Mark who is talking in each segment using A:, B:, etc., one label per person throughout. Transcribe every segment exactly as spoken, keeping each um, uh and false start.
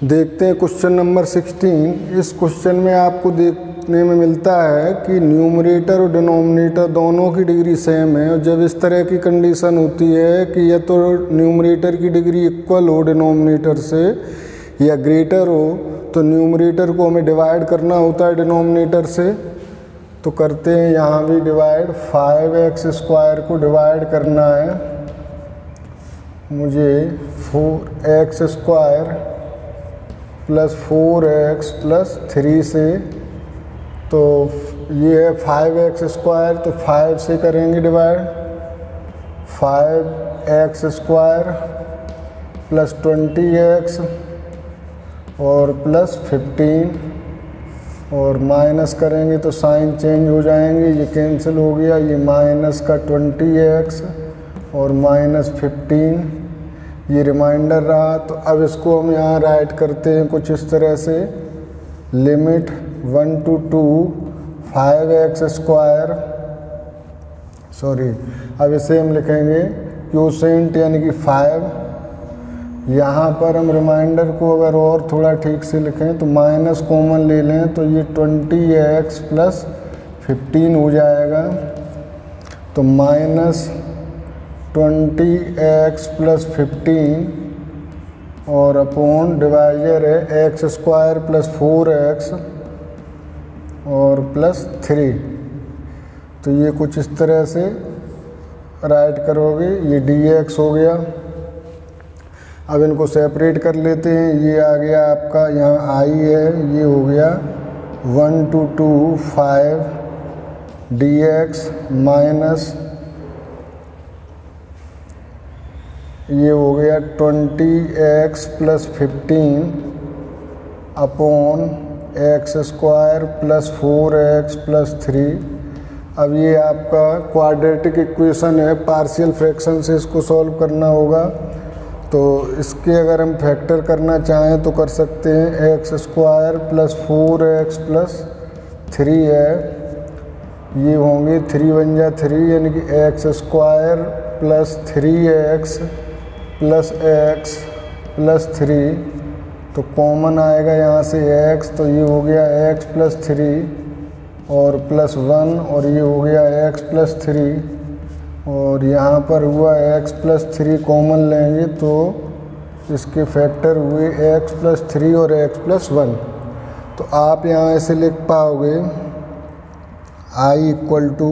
A: देखते हैं question number sixteen. इस क्वेश्चन में आपको देखने में मिलता है कि न्यूमरेटर और डिनोमिनेटर दोनों की डिग्री सेम है, और जब इस तरह की कंडीशन होती है कि या तो न्यूमरेटर की डिग्री इक्वल हो डिनोमिनेटर से या ग्रेटर हो, तो न्यूमरेटर को हमें डिवाइड करना होता है डिनोमिनेटर से। तो करते हैं यहाँ भी डिवाइड। फाइव एक्स स्क्वायर को डिवाइड करना है मुझे four x square plus four x plus three से। तो ये है फाइव एक्स स्क्वायर, तो फाइव से करेंगे divide. Five x square plus twenty x और प्लस फिफ्टीन, और माइनस करेंगे तो साइन चेंज हो जाएंगे, ये कैंसिल हो गया। ये माइनस का ट्वेंटी एक्स और माइनस फिफ्टीन, ये रिमाइंडर रहा। तो अब इसको हम यहाँ राइट करते हैं कुछ इस तरह से। Limit one to two five x square, sorry अब इसे हम लिखेंगे क्वोशिएंट यानी कि फाइव। यहाँ पर हम रिमाइंडर को अगर और थोड़ा ठीक से लिखें तो माइनस कॉमन ले लें, तो ये ट्वेंटी एक्स प्लस फिफ्टीन हो जाएगा। तो minus twenty x plus fifteen और अपॉन डिवाइजर है x square plus four x और प्लस थ्री। तो ये कुछ इस तरह से राइट करोगे, ये डी एक्स हो गया। अब इनको सेपरेट कर लेते हैं। ये आ गया आपका, यहाँ आई है, ये हो गया one to two five d x minus ये हो गया twenty x plus fifteen upon x square plus four x plus three. अब ये आपका क्वाड्रेटिक इक्वेशन है, पार्शियल फ्रैक्शन से इसको सॉल्व करना होगा। तो इसके अगर हम फैक्टर करना चाहें तो कर सकते हैं। X square plus four x plus three है, ये होंगे थ्री वन जा थ्री, यानी कि x square plus three x plus x plus three. तो कॉमन आएगा यहाँ से एक्स, तो ये हो गया एक्स प्लस थ्री और प्लस वन, और ये हो गया एक्स प्लस थ्री, और यहाँ पर हुआ एक्स प्लस थ्री कॉमन लेंगे तो इसके फैक्टर हुए एक्स प्लस थ्री और एक्स प्लस वन। तो आप यहाँ ऐसे लिख पाओगे I equal to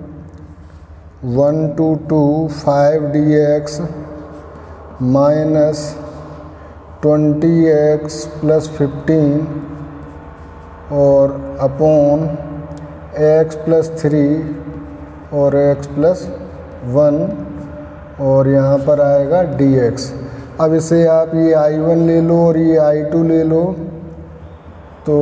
A: one to two five d x minus twenty x plus fifteen और अपॉन एक्स प्लस थ्री और एक्स प्लस वन, और यहाँ पर आएगा डी एक्स। अब इसे आप ये आई वन ले लो और ये आई टू ले लो। तो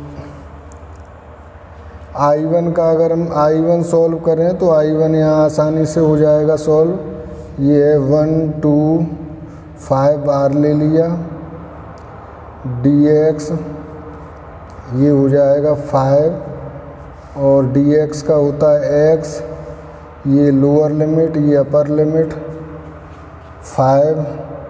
A: आई वन का अगर हम आई वन सॉल्व करें तो आई वन यहाँ आसानी से हो जाएगा सॉल्व। ये है वन टू फाइव बार ले लिया, डी एक्स ये हो जाएगा फाइव, और डी एक्स का होता है एक्स, ये लोअर लिमिट ये अपर लिमिट फाइव,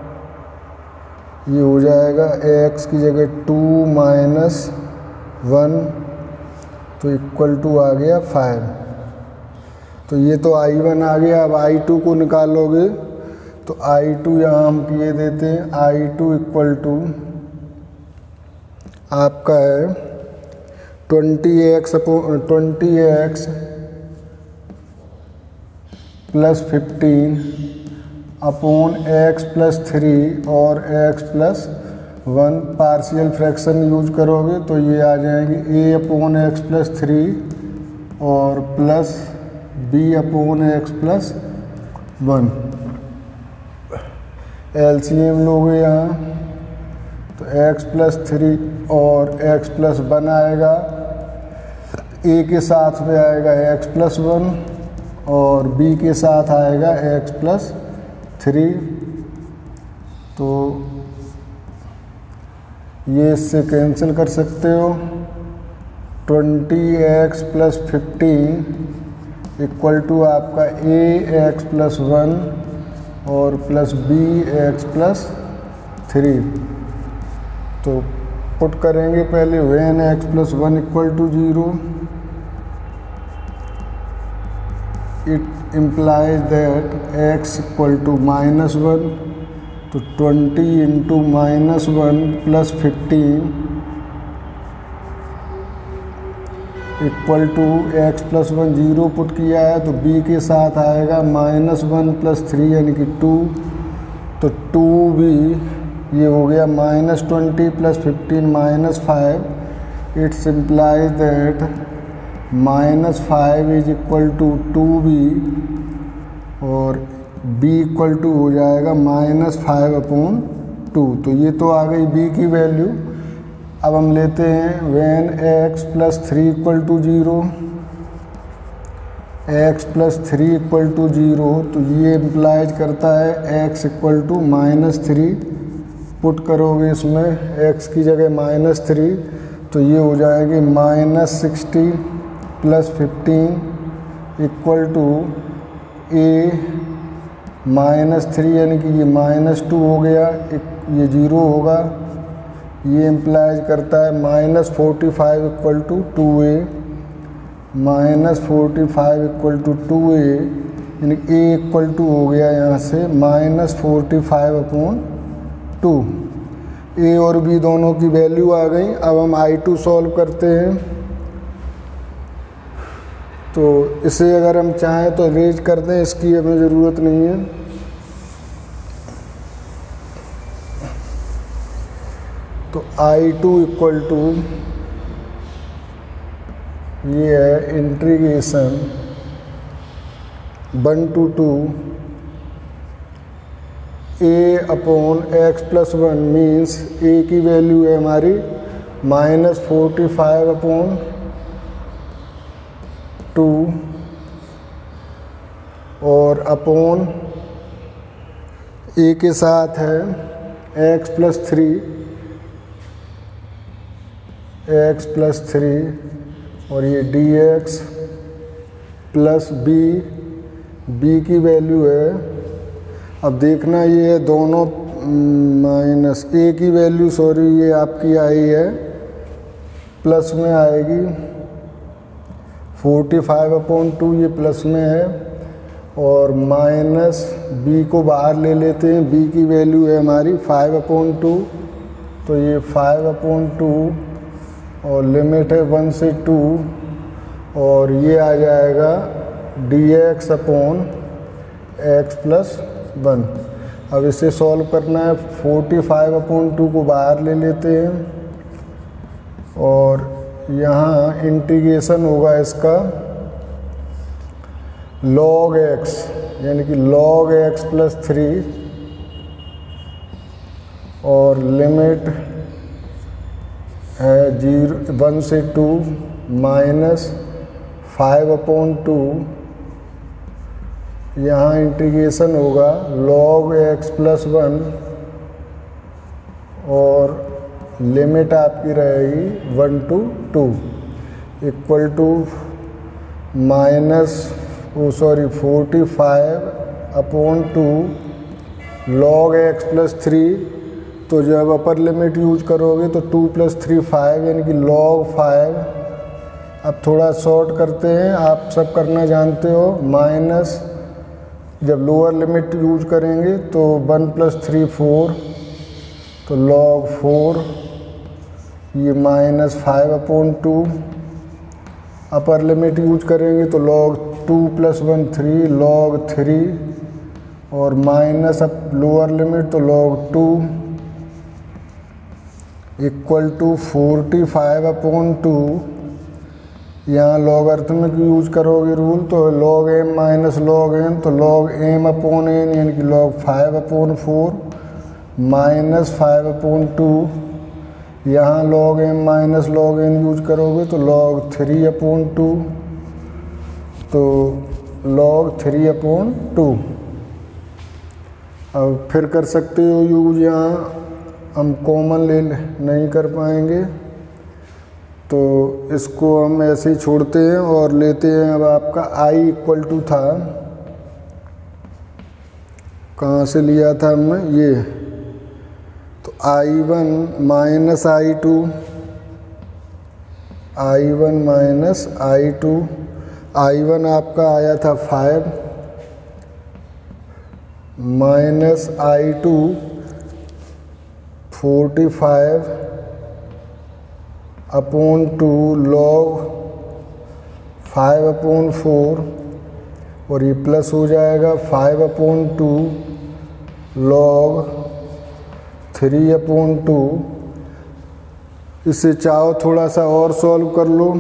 A: ये हो जाएगा एक्स की जगह टू माइनस वन, तो इक्वल टू आ गया फाइव। तो ये तो आई वन आ गया। अब आई टू को निकालोगे तो आई टू यहाँ हम किए देते हैं। आई टू इक्वल टू आपका है twenty x twenty x plus fifteen upon x plus three और x plus one. Partial fraction use करोगे तो ये आ जाएंगे A upon x plus three और plus B upon x plus one. LCM लोगे यहाँ तो एक्स प्लस थ्री और एक्स प्लस वन आएगा, ए के साथ में आएगा एक्स प्लस वन और बी के साथ आएगा एक्स प्लस थ्री। तो ये इससे कैंसिल कर सकते हो। Twenty x plus fifteen equal to आपका ए एक्स प्लस वन और plus B x plus three. तो पुट करेंगे पहले when x plus one equal to zero, it implies that x equal to minus one, तो twenty into minus one plus fifteen equal to x plus one zero put किया है तो B के साथ आएगा माइनस वन प्लस थ्री यानी कि to, तो टू बी ये हो गया minus twenty plus fifteen minus five, it's implies that minus five is equal to two B और बी इक्वल टू हो जाएगा माइनस फाइव अपॉन टू। तो ये तो आ गई बी की वैल्यू। अब हम लेते हैं when x plus three equal to zero, x plus three equal to zero, तो ये इम्प्लाइज करता है x equal to minus three, put करोगे इसमें एक्स की जगह माइनस थ्री, तो ये हो जाएगी minus sixty plus fifteen equal to A minus three यानी कि ये माइनस टू हो गया, ये ज़ीरो होगा, ये इम्प्लाइज करता है minus forty five equal to two A, minus forty five equal to two A यानी ए इक्वल टू हो गया यहाँ से minus forty five upon two. A और बी दोनों की वैल्यू आ गई। अब हम आई टू सॉल्व करते हैं, तो इसे अगर हम चाहें तो रेज कर दें, इसकी हमें ज़रूरत नहीं है। तो आई टू इक्वल टू ये है integration one to two A upon x plus one means A की वैल्यू है हमारी minus forty five upon two और अपॉन ए के साथ है x plus three, x plus three और ये d x plus B, B की वैल्यू है। अब देखना ये है दोनों माइनस ए की वैल्यू सॉरी ये आपकी आई है प्लस में आएगी, फोर्टी फाइव अपॉन टू ये प्लस में है और माइनस बी को बाहर ले लेते हैं, बी की वैल्यू है हमारी फाइव अपॉन टू, तो ये फाइव अपॉन टू और लिमिट है वन से टू और ये आ जाएगा d x upon x plus one. अब इसे सॉल्व करना है, फोर्टी फाइव अपॉन टू को बाहर ले लेते हैं और यहाँ इंटीग्रेशन होगा इसका लॉग एक्स यानी कि लॉग एक्स प्लस थ्री और लिमिट है जीरो वन से two minus five upon two, यहाँ इंटीग्रेशन होगा लॉग एक्स प्लस वन और लिमिट आपकी रहेगी one to two equal to minus O sorry forty five upon two log x plus three, तो जब अपर लिमिट यूज करोगे तो टू प्लस थ्री फाइव यानी कि लॉग फाइव। अब थोड़ा शॉर्ट करते हैं, आप सब करना जानते हो, माइनस जब लोअर लिमिट यूज करेंगे तो वन प्लस थ्री फोर, तो लॉग फोर ये minus five upon two, upper limit use करेंगे तो log two plus one three log three और माइनस अब लोअर लिमिट तो log two equal to forty five upon two. यहाँ logarithmic use करोगे rule तो log M minus log N, तो log M upon N यानी कि log five upon four minus five upon two. यहाँ log M minus log N use करोगे तो log three upon two, तो लॉग थ्री अपॉन टू। अब फिर कर सकते हो यूज, यहाँ हम कॉमन ले नहीं कर पाएंगे तो इसको हम ऐसे ही छोड़ते हैं और लेते हैं। अब आपका i इक्वल टू था, कहाँ से लिया था हमने ये, तो I one minus I two, I one minus I two, I one आपका आया था five minus I two forty five upon two log five upon four, और ये प्लस हो जाएगा five upon two log three upon two. इससे चाहो थोड़ा सा और सॉल्व कर लो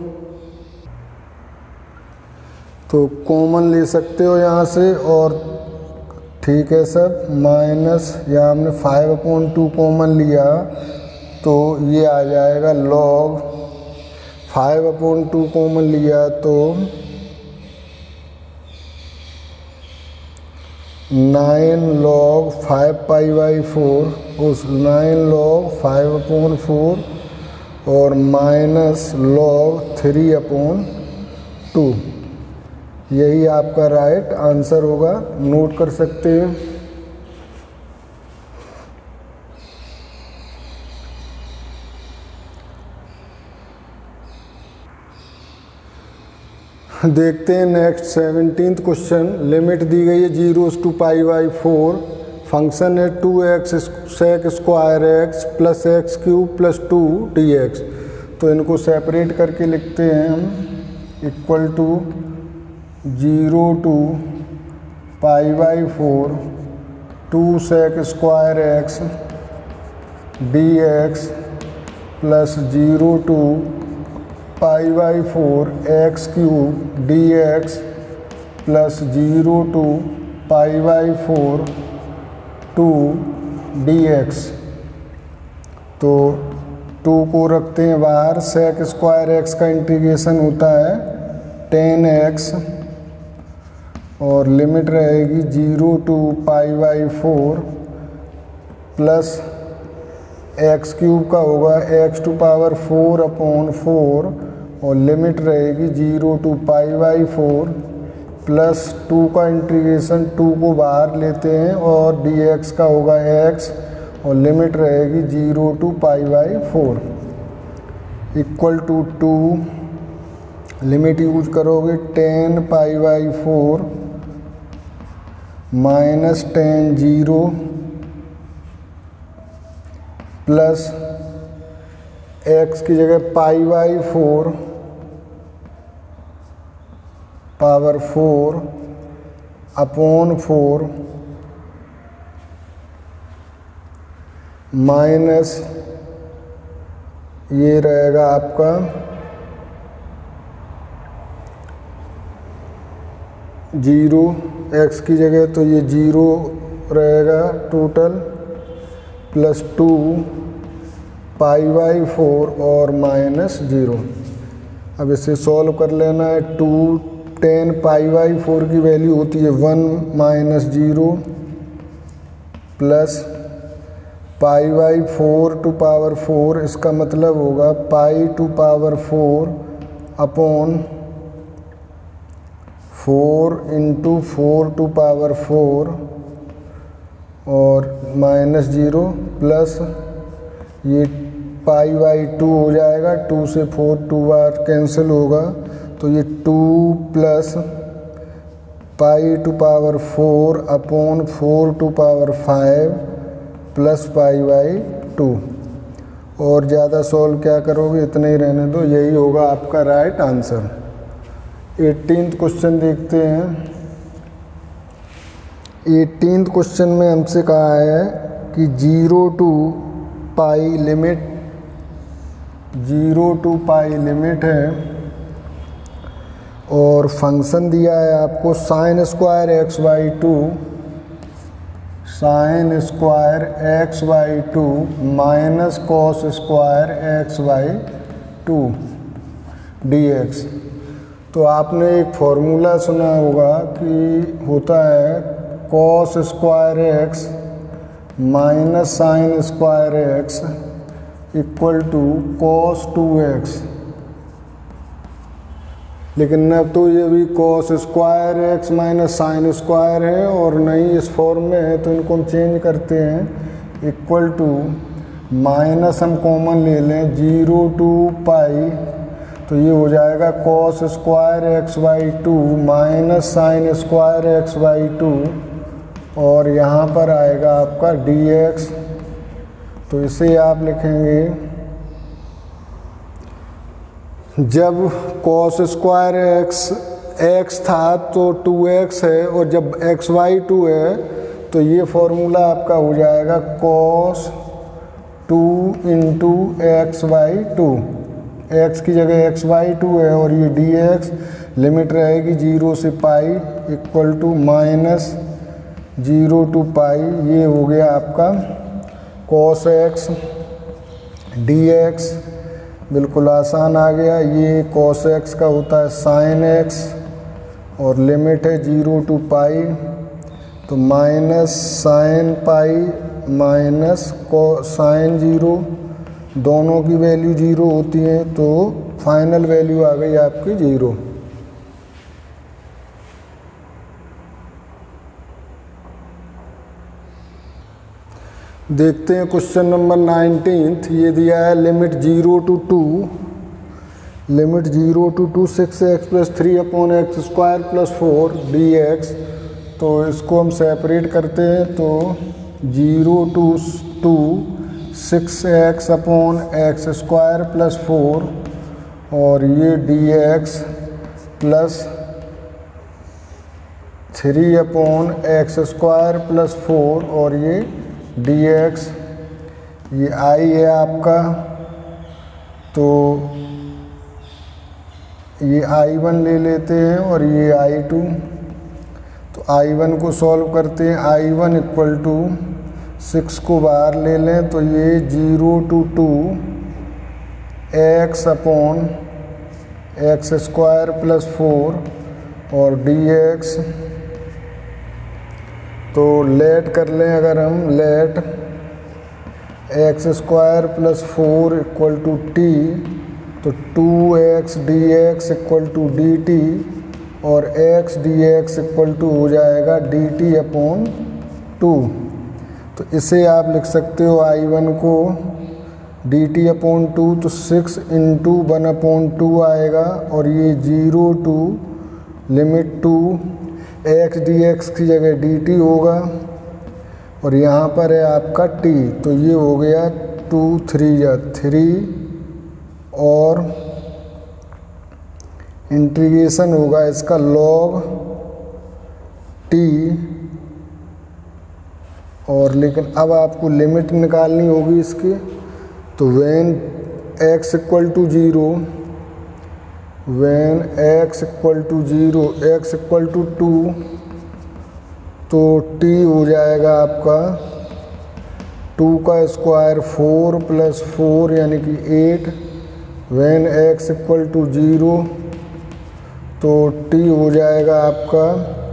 A: तो कॉमन ले सकते हो यहाँ से, और ठीक है सर। माइनस यहाँ हमने फाइव अपॉन टू कॉमन लिया तो ये आ जाएगा log five upon two common लिया तो nine log five pi by four, उस nine log five upon four और minus log three upon two. यही आपका राइट आंसर होगा, नोट कर सकते हैं। देखते हैं नेक्स्ट सेवनटीन्थ क्वेश्चन। लिमिट दी गई है zero to pi by four, function है two x sec square x plus x cube plus two d x. तो इनको सेपरेट करके लिखते हैं हम, equal to zero to pi by four two sec square x d x plus zero to pi by four x cube d x plus zero to pi by four two d x. तो to को रखते हैं बाहर, sec square x का integration होता है tan x और limit रहेगी zero to pi by four plus x cube का होगा x to power four upon four और लिमिट रहेगी zero to pi by four plus two का इंटीग्रेशन टू को बाहर लेते हैं और डी एक्स का होगा एक्स और लिमिट रहेगी zero to pi by four equal to two. Limit use करोगे tan pi by four minus tan zero plus x की जगह pi by four power four upon four minus ये रहेगा आपका जीरो, एक्स की जगह तो ये जीरो रहेगा total plus two pi by four और माइनस जीरो। अब इसे सॉल्व कर लेना है। Two tan pi by four की वैल्यू होती है one minus zero plus pi by four to power four, इसका मतलब होगा pi to power four upon four into four to power four और माइनस जीरो प्लस ये पाई बाई टू हो जाएगा, टू से फोर टू बार कैंसिल होगा तो ये two plus pi to power four upon four to power five plus pi by two. और ज़्यादा सॉल्व क्या करोगे, इतना ही रहने दो, यही होगा आपका राइट आंसर। एटीन्थ क्वेश्चन देखते हैं। एटीन्थ क्वेश्चन में हमसे कहा है कि zero to pi limit zero to pi limit है और फंक्शन दिया है आपको sine square x by two sine square x by two minus cos square x by two d x. तो आपने एक फॉर्मूला सुना होगा कि होता है cos square x minus sine square x equal to cos two x. लेकिन न तो ये भी cos square x minus sine square है और नहीं इस फॉर्म में है, तो इनको हम चेंज करते हैं। इक्वल टू माइनस हम कॉमन ले लें जीरो टू पाई, तो ये हो जाएगा cos square x by two minus sine square x by two, और यहाँ पर आएगा आपका डी एक्स। तो इसे आप लिखेंगे, जब कॉस स्क्वायर एक्स एक्स था तो टू एक्स है, और जब एक्स बाई टू है तो ये फॉर्मूला आपका हो जाएगा cos two into x by two. X की जगह एक्स बाई टू है, और ये डी एक्स लिमिट रहेगी जीरो से pi equal to minus zero to pi. ये हो गया आपका कॉस एक्स डी एक्स, बिल्कुल आसान आ गया। ये कॉस एक्स का होता है साइन एक्स, और लिमिट है जीरो टू पाई, तो माइनस साइन पाई माइनस को साइन जीरो, दोनों की वैल्यू जीरो होती है, तो फाइनल वैल्यू आ गई आपकी जीरो। देखते हैं क्वेश्चन नंबर नाइनटीन्थ। ये दिया है limit zero to two limit zero to two six x plus three upon x square plus four d x. तो इसको हम सेपरेट करते हैं, तो zero to two six x upon x square plus four, और ये d x plus three upon x square plus four, और ये डी एक्स। ये आई है आपका, तो ये आई वन ले लेते हैं, और ये आई टू। तो आई वन को सॉल्व करते हैं, I one equal to six को बाहर ले लें, तो ये zero to two x upon x square plus four, और डी एक्स। तो लेट कर लें, अगर हम let x square plus four equal to t, तो two x d x equal to d t, और x d x equal to हो जाएगा डी टी अपॉन टू। तो इसे आप लिख सकते हो आई वन को डी टी अपॉन टू, तो six into one upon two आएगा, और ये zero to limit two x d x की जगह डी टी होगा, और यहाँ पर है आपका टी, तो ये हो गया टू थ्री या थ्री, और इंटीग्रेशन होगा इसका लॉग टी। और लेकिन अब आपको लिमिट निकालनी होगी इसकी, तो when x equal to zero when x equal to zero x equal to two, तो टी हो जाएगा आपका टू का स्क्वायर फोर प्लस फोर यानी कि eight. When x equal to zero, तो टी हो जाएगा आपका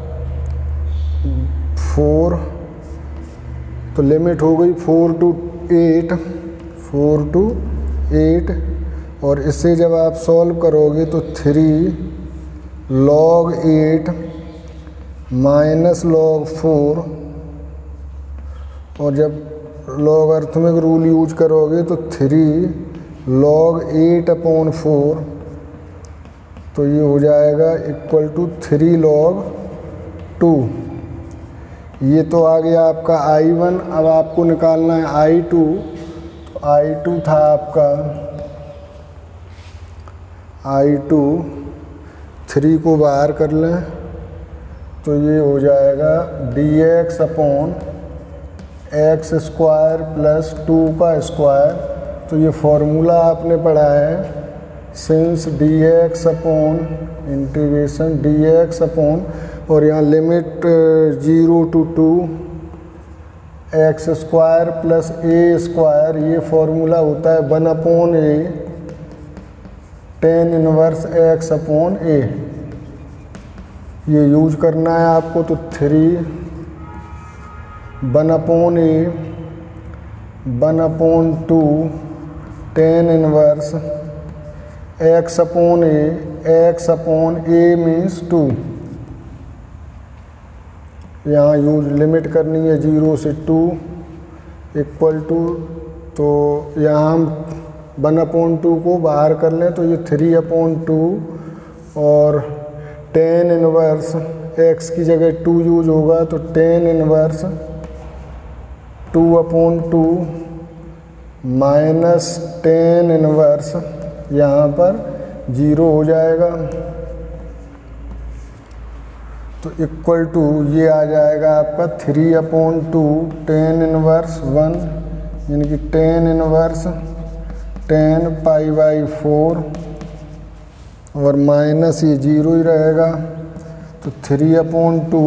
A: फोर। तो लिमिट हो गई four to eight four to eight, और इससे जब आप सॉल्व करोगे तो three log eight minus log four, और जब लॉगरिथमिक रूल यूज करोगे तो three log eight upon four, तो ये हो जाएगा equal to three log two. ये तो आ गया आपका आई वन। अब आपको निकालना है आई टू। तो आई टू था आपका आई टू, थ्री को बाहर कर लें, तो ये हो जाएगा d x upon x square plus two का स्क्वायर। तो ये फॉर्मूला आपने पढ़ा है, since d x upon integration d x upon, और यहाँ limit zero to two x square plus a square, ये फॉर्मूला होता है one upon a tan inverse x upon a. ये यूज करना है आपको। तो three one upon a one upon two tan inverse x upon a, x upon A means two. यहाँ use limit करनी है जीरो से टू, इक्वल टू, तो यहाँ हम वन अपॉन टू को बाहर कर लें तो ये थ्री अपॉन टू और टेन इनवर्स एक्स की जगह टू यूज होगा तो tan inverse two upon two minus tan inverse यहाँ पर जीरो हो जाएगा। तो इक्वल टू ये आ जाएगा आपका three upon two tan inverse one, यानी कि tan inverse tan pi by four और माइनस ये जीरो ही रहेगा। तो three upon two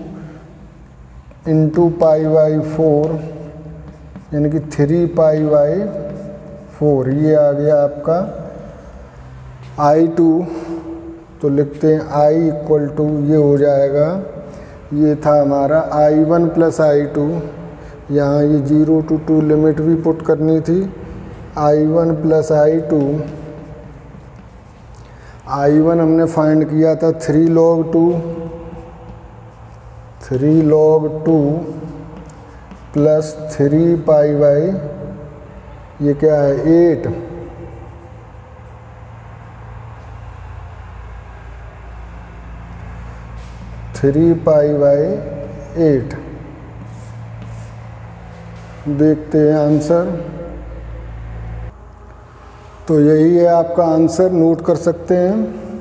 A: into pi by four, यानी कि थ्री पाई बाई फोर, ये आ गया आपका आई टू। तो लिखते हैं आई इक्वल टू, ये हो जाएगा, ये था हमारा I one plus I two, यहाँ ये जीरो टू टू लिमिट भी पुट करनी थी, I one plus I two. I one हमने फाइंड किया था three log two, three log two plus three pi by ये क्या है eight, three pi by eight. देखते हैं आंसर। तो यही है आपका आंसर, नोट कर सकते हैं।